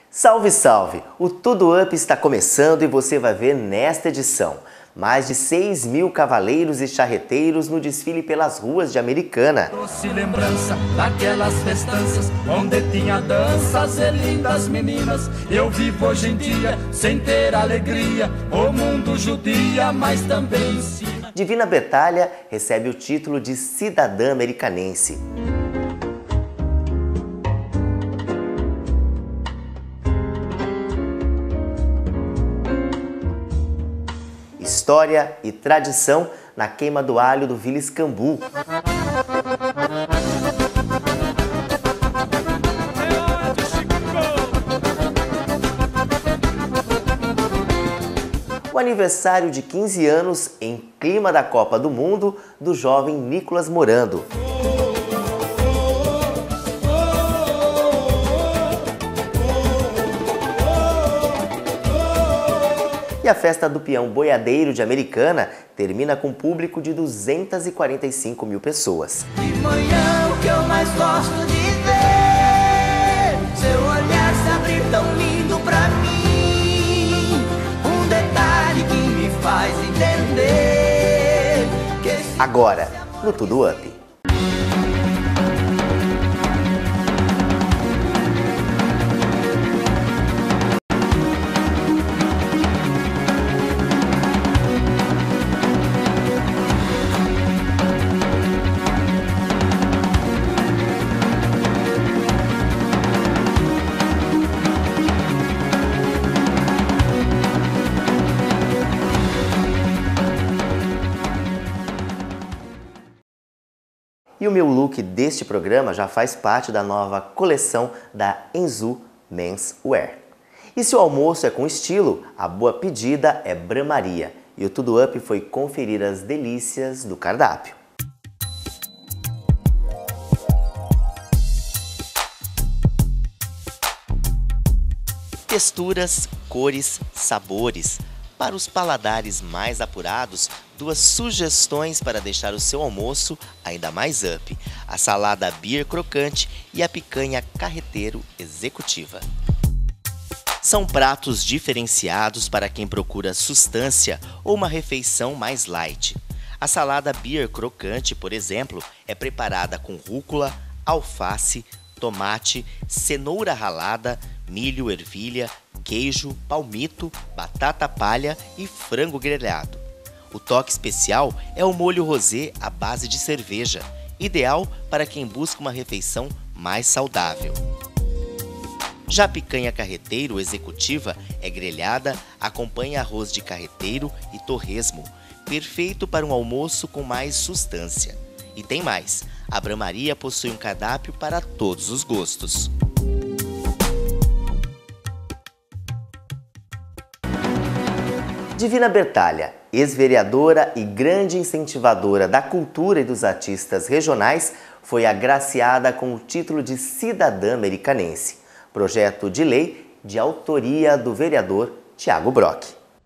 Salve, salve! O Tudo Up está começando e você vai ver nesta edição mais de 6.000 cavaleiros e charreteiros no desfile pelas ruas de Americana. Doce lembrança daquelas festanças onde tinha danças e lindas meninas. Eu vivo hoje em dia sem ter alegria, o mundo judia, mas também ensina. Divina Bertalha recebe o título de cidadã americanense. História e tradição na queima do alho do Vila Escambu. O aniversário de 15 anos em clima da Copa do Mundo do jovem Nicolas Morando. E a festa do peão boiadeiro de Americana termina com um público de 245 mil pessoas. De manhã o que eu mais gosto de ver, seu olhar se abrir tão lindo pra mim, um detalhe que me faz entender que Agora, no Tudo Up. E o meu look deste programa já faz parte da nova coleção da Enzu Menswear. E se o almoço é com estilo, a boa pedida é Bramaria. E o Tudo Up foi conferir as delícias do cardápio. Texturas, cores, sabores. Para os paladares mais apurados, duas sugestões para deixar o seu almoço ainda mais up: a salada beer crocante e a picanha carreteiro executiva. São pratos diferenciados para quem procura sustância ou uma refeição mais light. A salada beer crocante, por exemplo, é preparada com rúcula, alface, tomate, cenoura ralada, milho, ervilha, queijo, palmito, batata palha e frango grelhado. O toque especial é o molho rosé à base de cerveja, ideal para quem busca uma refeição mais saudável. Já a picanha carreteiro executiva é grelhada, acompanha arroz de carreteiro e torresmo, perfeito para um almoço com mais sustância. E tem mais, a Bramaria possui um cardápio para todos os gostos. Divina Bertalha, ex-vereadora e grande incentivadora da cultura e dos artistas regionais, foi agraciada com o título de cidadã americanense, projeto de lei de autoria do vereador Thiago Brock.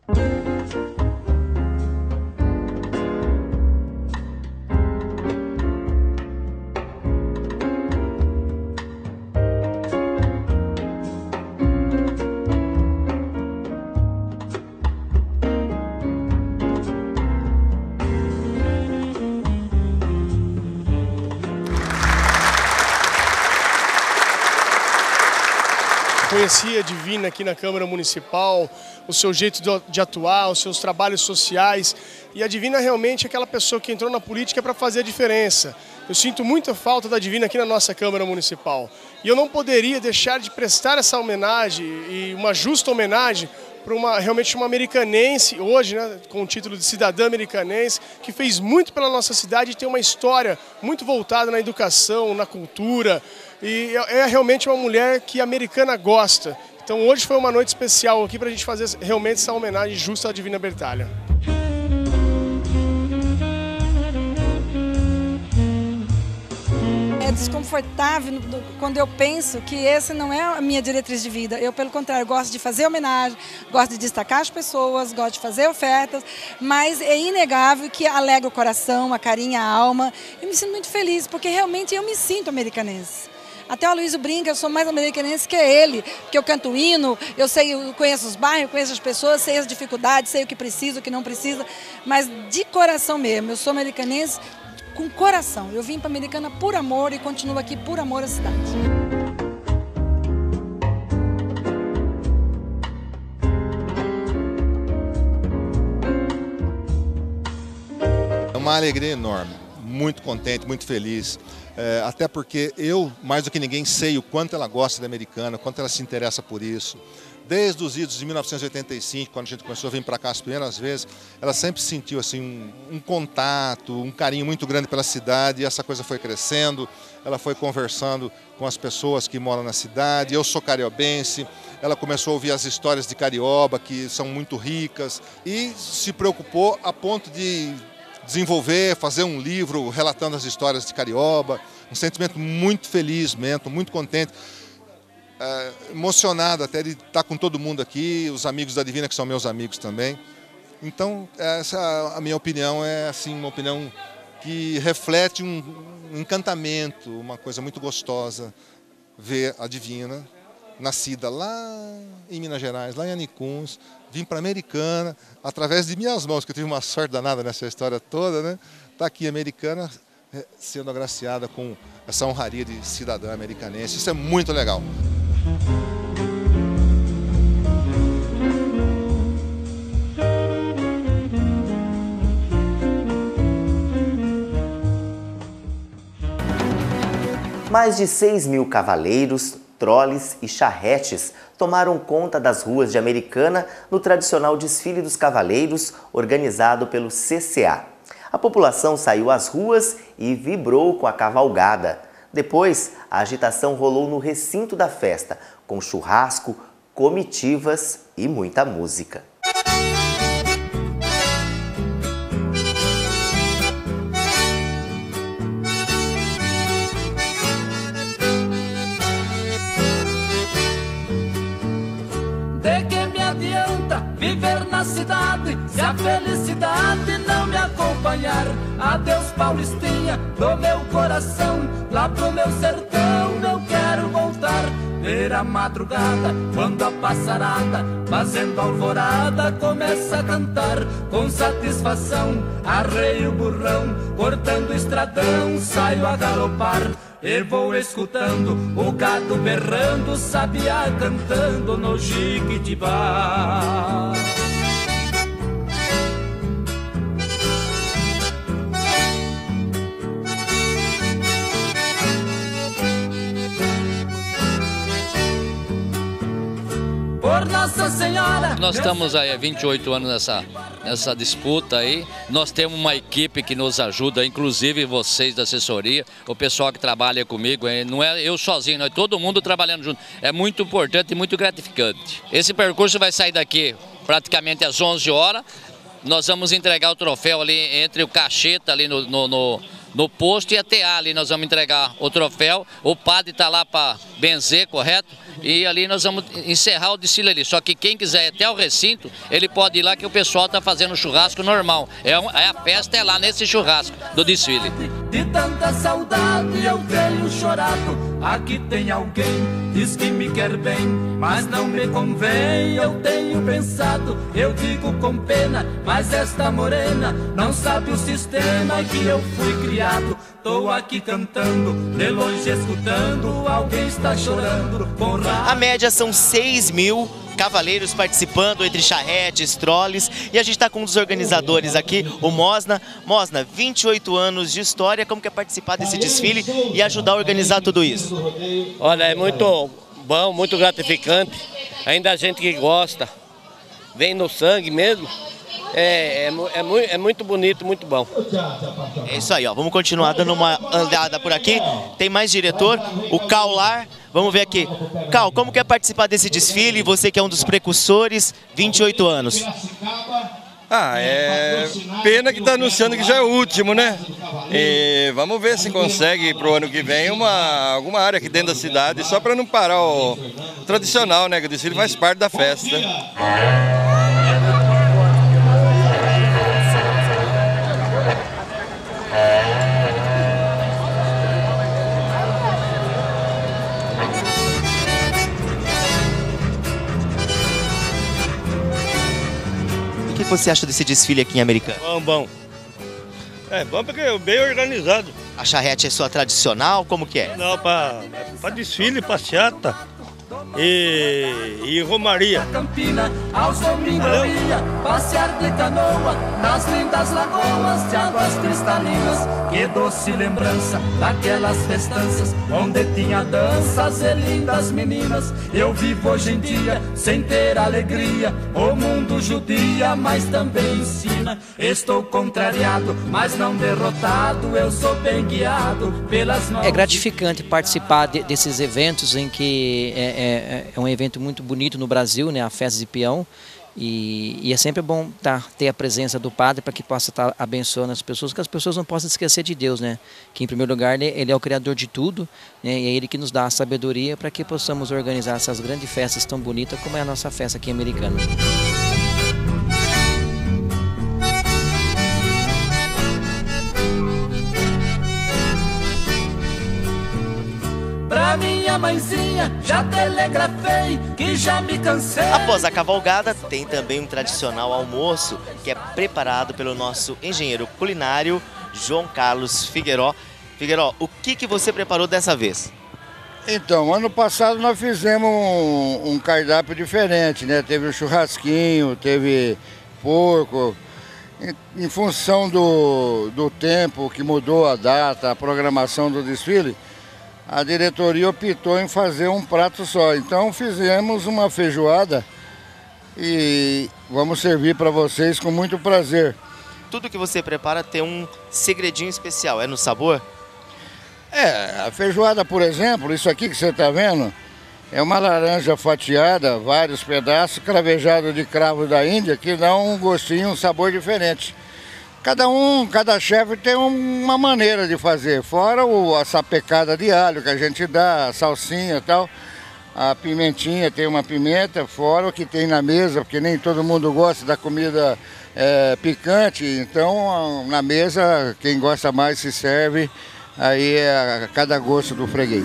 Conheci a Divina aqui na Câmara Municipal, o seu jeito de atuar, os seus trabalhos sociais. E a Divina realmente é aquela pessoa que entrou na política para fazer a diferença. Eu sinto muita falta da Divina aqui na nossa Câmara Municipal. E eu não poderia deixar de prestar essa homenagem, e uma justa homenagem, para realmente uma americanense, hoje, né, com o título de cidadã americanense, que fez muito pela nossa cidade e tem uma história muito voltada na educação, na cultura. E é realmente uma mulher que a Americana gosta. Então hoje foi uma noite especial aqui para a gente fazer realmente essa homenagem justa à Divina Bertalha. É desconfortável quando eu penso que essa não é a minha diretriz de vida. Eu, pelo contrário, gosto de fazer homenagem, gosto de destacar as pessoas, gosto de fazer ofertas, mas é inegável que alegra o coração, acarinha a alma. Eu me sinto muito feliz, porque realmente eu me sinto americanense. Até o Aloysio brinca, eu sou mais americanense que ele, porque eu canto hino, eu conheço os bairros, conheço as pessoas, sei as dificuldades, sei o que precisa, o que não precisa, mas de coração mesmo, eu sou americanense com coração. Eu vim para Americana por amor e continuo aqui por amor à cidade. É uma alegria enorme, muito contente, muito feliz. Até porque eu, mais do que ninguém, sei o quanto ela gosta da Americana, o quanto ela se interessa por isso. Desde os idos de 1985, quando a gente começou a vir para cá as primeiras vezes, ela sempre sentiu assim, um contato, um carinho muito grande pela cidade, e essa coisa foi crescendo. Ela foi conversando com as pessoas que moram na cidade. Eu sou cariobense, ela começou a ouvir as histórias de Carioba, que são muito ricas, e se preocupou a ponto de desenvolver, fazer um livro relatando as histórias de Carioba. Um sentimento muito feliz mesmo, muito contente. Emocionado até de estar com todo mundo aqui, os amigos da Divina, que são meus amigos também. Então, essa a minha opinião é assim, uma opinião que reflete um encantamento, uma coisa muito gostosa, ver a Divina, nascida lá em Minas Gerais, lá em Anicuns, vim para Americana, através de minhas mãos, que eu tive uma sorte danada nessa história toda, né? Está aqui Americana, sendo agraciada com essa honraria de cidadã americanense. Isso é muito legal. Mais de 6.000 cavaleiros, troles e charretes tomaram conta das ruas de Americana no tradicional desfile dos cavaleiros organizado pelo CCA. A população saiu às ruas e vibrou com a cavalgada. Depois, a agitação rolou no recinto da festa, com churrasco, comitivas e muita música. De que me adianta viver na cidade se a felicidade não me acompanhar? Adeus, Paulistinha, do meu coração, lá pro meu sertão eu quero voltar. Ver a madrugada, quando a passarada, fazendo alvorada, começa a cantar. Com satisfação, arreio o burrão, cortando o estradão, saio a galopar. E vou escutando o gado berrando, sabiá cantando no Jiquitibá. Por Nossa Senhora. Nós estamos aí há 28 anos nessa disputa aí. Nós temos uma equipe que nos ajuda, inclusive vocês da assessoria, o pessoal que trabalha comigo. Não é eu sozinho, nós todo mundo trabalhando junto. É muito importante e muito gratificante. Esse percurso vai sair daqui praticamente às 11 horas. Nós vamos entregar o troféu ali entre o Cacheta ali no posto e a TA ali. Nós vamos entregar o troféu. O padre está lá para benzer, correto? E ali nós vamos encerrar o desfile ali. Só que quem quiser ir até o recinto, ele pode ir lá que o pessoal está fazendo churrasco normal. A festa é lá nesse churrasco do desfile. De tanta saudade eu tenho chorado. Aqui tem alguém, diz que me quer bem, mas não me convém. Eu tenho pensado, eu digo com pena, mas esta morena não sabe o sistema que eu fui criado. Tô aqui cantando, de longe escutando, alguém está chorando com raiva. A média são 6.000 cavaleiros participando, entre charretes, troles, e a gente está com um dos organizadores aqui, o Mosna. Mosna, 28 anos de história, como que é participar desse desfile e ajudar a organizar tudo isso? Olha, é muito bom, muito gratificante, ainda a gente que gosta, vem no sangue mesmo. É muito bonito, muito bom. É isso aí, ó. Vamos continuar dando uma andada por aqui. Tem mais diretor, o Kaular. Vamos ver aqui. Cal, como que é participar desse desfile? Você que é um dos precursores, 28 anos. É pena que está anunciando que já é o último, né? E vamos ver se consegue para o ano que vem alguma área aqui dentro da cidade, só para não parar o tradicional, né? Que o desfile faz parte da festa. você acha desse desfile aqui em Americana? Bom. É bom porque é bem organizado. A charrete é sua tradicional? Como que é? Não, para desfile, passeata e romaria. Campina, aos domingos eu ia passear de canoa nas lindas lagoas de águas cristalinas. Que doce lembrança daquelas festanças onde tinha danças e lindas meninas. Eu vivo hoje em dia sem ter alegria. O mundo judia, mas também ensina. Estou contrariado, mas não derrotado. Eu sou bem guiado pelas mãos. É gratificante participar desses eventos em que é um evento muito bonito no Brasil, né, a Festa de Peão, e é sempre bom ter a presença do padre para que possa estar abençoando as pessoas, que as pessoas não possam esquecer de Deus, né, que em primeiro lugar ele é o Criador de tudo, né, e é Ele que nos dá a sabedoria para que possamos organizar essas grandes festas tão bonitas como é a nossa festa aqui em Americana. Pra minha mãezinha já telegrafei que já me cansei. Após a cavalgada, tem também um tradicional almoço que é preparado pelo nosso engenheiro culinário João Carlos Figueiró. Figueiró, o que você preparou dessa vez? Então, ano passado nós fizemos um cardápio diferente, né? Teve o churrasquinho, teve porco. Em função do tempo que mudou a data, a programação do desfile, a diretoria optou em fazer um prato só. Então fizemos uma feijoada e vamos servir para vocês com muito prazer. Tudo que você prepara tem um segredinho especial, é no sabor? A feijoada, por exemplo, isso aqui que você está vendo, é uma laranja fatiada, vários pedaços, cravejado de cravo da Índia, que dá um gostinho, um sabor diferente. Cada chefe tem uma maneira de fazer, fora a sapecada de alho que a gente dá, a salsinha e tal, a pimentinha, tem uma pimenta, fora o que tem na mesa, porque nem todo mundo gosta da comida picante, então na mesa quem gosta mais se serve, aí é a cada gosto do freguês.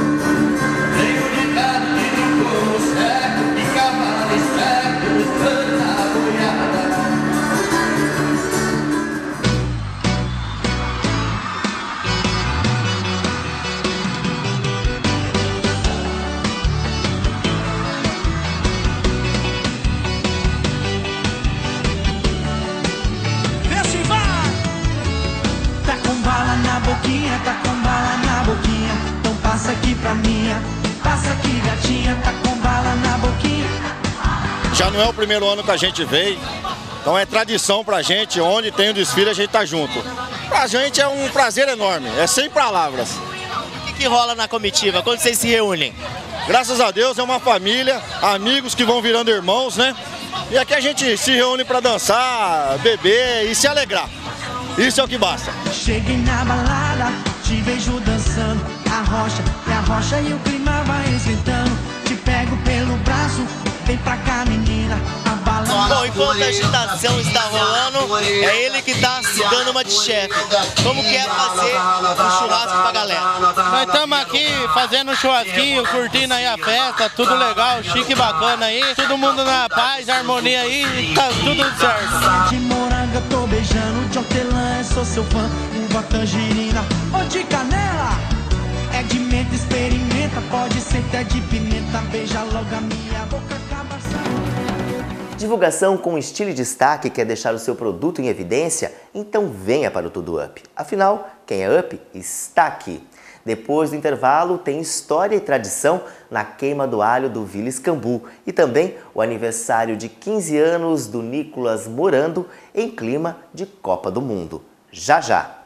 Tá com bala na boquinha, então passa aqui pra minha. Passa aqui, gatinha, tá com bala na boquinha. Já não é o primeiro ano que a gente veio, então é tradição pra gente, onde tem o desfile a gente tá junto. Pra gente é um prazer enorme, é sem palavras. O que rola na comitiva, quando vocês se reúnem? Graças a Deus é uma família, amigos que vão virando irmãos, né? E aqui a gente se reúne pra dançar, beber e se alegrar. Isso é o que basta. Cheguei na balada, te vejo dançando, a rocha e o clima vai esquentando. Te pego pelo braço, vem pra cá menina, a balada. Bom, enquanto a agitação está rolando, é ele que tá se dando uma de chefe. Como que é fazer um churrasco pra galera? Nós estamos aqui fazendo um churrasquinho, curtindo aí a festa, tudo legal, chique e bacana aí. Todo mundo na paz, harmonia aí, tá tudo certo. De moranga tô beijando, de hortelã sou seu fã. Uva tangerina ou de canela, é de menta, experimenta, pode ser até de pimenta. Beija logo a minha boca, acaba saindo. Divulgação com estilo e destaque quer deixar o seu produto em evidência? Então venha para o Tudo Up. Afinal, quem é Up está aqui. Depois do intervalo, tem história e tradição na queima do alho do Vila Escambu e também o aniversário de 15 anos do Nicolas Morando em clima de Copa do Mundo. Já já!